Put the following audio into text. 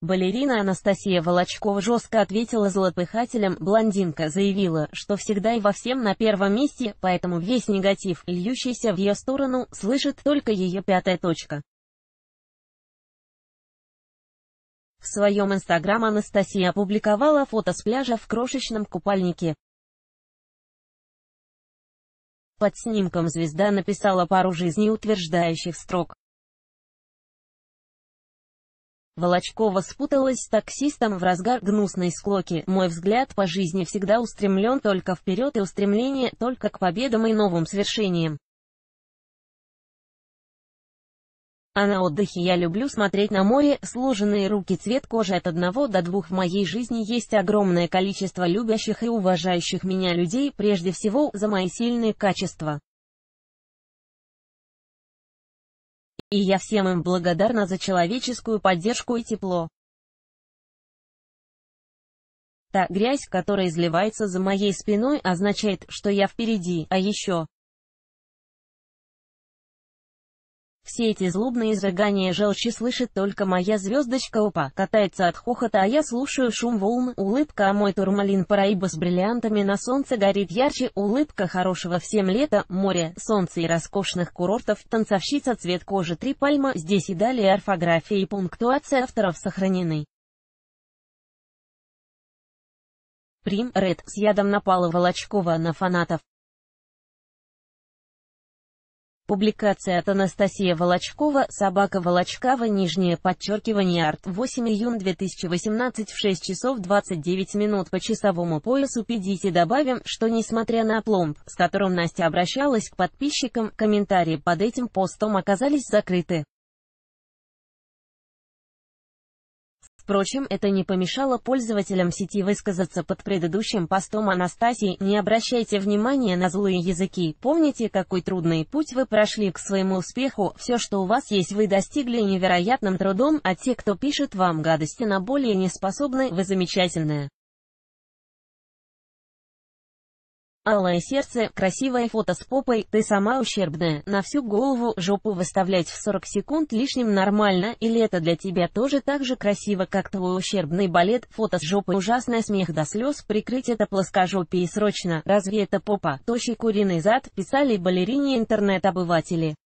Балерина Анастасия Волочкова жестко ответила злопыхателям. Блондинка заявила, что всегда и во всем на первом месте, поэтому весь негатив, льющийся в ее сторону, слышит только ее пятая точка. В своем инстаграм Анастасия опубликовала фото с пляжа в крошечном купальнике. Под снимком звезда написала пару жизнеутверждающих строк. Волочкова спуталась с таксистом в разгар гнусной склоки. «Мой взгляд по жизни всегда устремлен только вперед и устремление только к победам и новым свершениям. А на отдыхе я люблю смотреть на море, сложенные руки, цвет кожи от 1 до 2. В моей жизни есть огромное количество любящих и уважающих меня людей, прежде всего, за мои сильные качества. И я всем им благодарна за человеческую поддержку и тепло. Та грязь, которая изливается за моей спиной, означает, что я впереди, а еще все эти злобные изрыгания желчи слышит только моя звездочка. Опа, катается от хохота, а я слушаю шум волн. Улыбка, а мой турмалин Параиба с бриллиантами на солнце горит ярче. Улыбка хорошего всем лета, моря, солнца и роскошных курортов. Танцовщица, цвет кожи 3 пальма. Здесь и далее орфография и пунктуация авторов сохранены. Прим. Ред. С ядом напала Волочкова на фанатов. Публикация от Анастасия Волочкова, собака Волочкова, _, арт. 8 июня 2018 в 6 часов 29 минут по часовому поясу. Педите добавим, что несмотря на опломб, с которым Настя обращалась к подписчикам, комментарии под этим постом оказались закрыты. Впрочем, это не помешало пользователям сети высказаться под предыдущим постом Анастасии. Не обращайте внимания на злые языки, помните, какой трудный путь вы прошли к своему успеху, все, что у вас есть, вы достигли невероятным трудом, а те, кто пишет вам гадости, на более не способны, вы замечательная. Алое сердце, красивое фото с попой, ты сама ущербная, на всю голову, жопу выставлять в 40 секунд лишним нормально, или это для тебя тоже так же красиво, как твой ущербный балет, фото с жопой, ужасный смех до слез, прикрыть это плоскожопие срочно, разве это попа, тощий куриный зад, писали балерине интернет-обыватели.